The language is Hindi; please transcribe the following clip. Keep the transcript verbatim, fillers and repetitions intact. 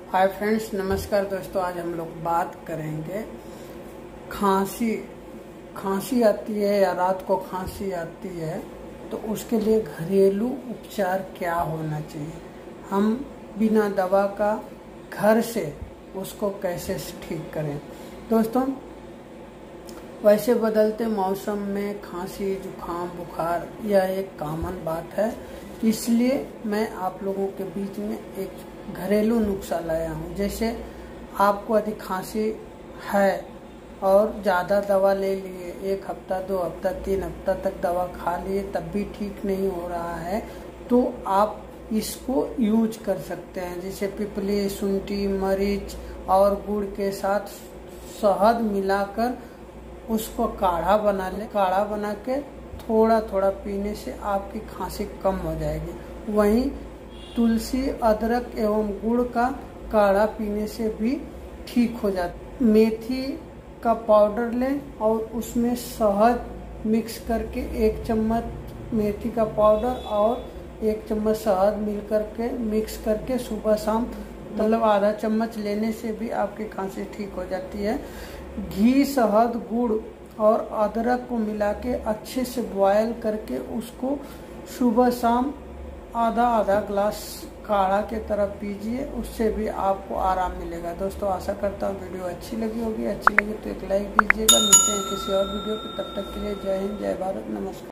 हाय फ्रेंड्स, नमस्कार दोस्तों। आज हम लोग बात करेंगे खांसी खांसी आती है या रात को खांसी आती है तो उसके लिए घरेलू उपचार क्या होना चाहिए, हम बिना दवा का घर से उसको कैसे ठीक करें। दोस्तों, वैसे बदलते मौसम में खांसी, जुखाम, बुखार यह एक कॉमन बात है, इसलिए मैं आप लोगों के बीच में एक घरेलू नुस्खा लाया हूँ। जैसे आपको अधिक खांसी है और ज़्यादा दवा ले लिए, एक हफ्ता, दो हफ्ता, तीन हफ्ता तक दवा खा लिए तब भी ठीक नहीं हो रहा है, तो आप इसको यूज कर सकते हैं। जैसे पिपली, शुंठी, मरीच और गुड़ के साथ शहद मिलाकर उसको काढ़ा बना ले। काढ़ा बना के थोड़ा थोड़ा पीने से आपकी खांसी कम हो जाएगी। वहीं तुलसी, अदरक एवं गुड़ का काढ़ा पीने से भी ठीक हो जाता। मेथी का पाउडर लें और उसमें शहद मिक्स करके एक चम्मच मेथी का पाउडर और एक चम्मच शहद मिल करके मिक्स करके सुबह शाम मतलब आधा चम्मच लेने से भी आपकी खांसी ठीक हो जाती है। घी, शहद, गुड़ और अदरक को मिला के अच्छे से बॉयल करके उसको सुबह शाम आधा आधा ग्लास काढ़ा के तरह पीजिए, उससे भी आपको आराम मिलेगा। दोस्तों, आशा करता हूँ वीडियो अच्छी लगी होगी। अच्छी लगी तो एक लाइक दीजिएगा। मिलते हैं किसी और वीडियो पे, तब तक के लिए जय हिंद, जय भारत, नमस्कार।